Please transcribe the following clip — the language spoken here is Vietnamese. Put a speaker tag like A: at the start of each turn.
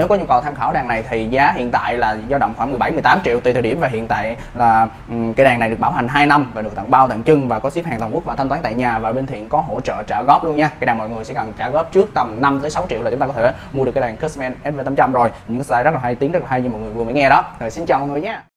A: nếu có nhu cầu tham khảo đàn này thì giá hiện tại là dao động khoảng 17-18 triệu tùy thời điểm, và hiện tại là cái đàn này được bảo hành 2 năm và được tặng bao tặng trưng và có ship hàng toàn quốc và thanh toán tại nhà, và bên Thiện có hỗ trợ trả góp luôn nha. Cái đàn mọi người chỉ cần trả góp trước tầm 5-6 triệu là chúng ta có thể mua được cái đàn Craftsman SV800 rồi. Những style rất là hay, tiếng rất là hay như mọi người vừa mới nghe đó. Rồi xin chào mọi người nhé.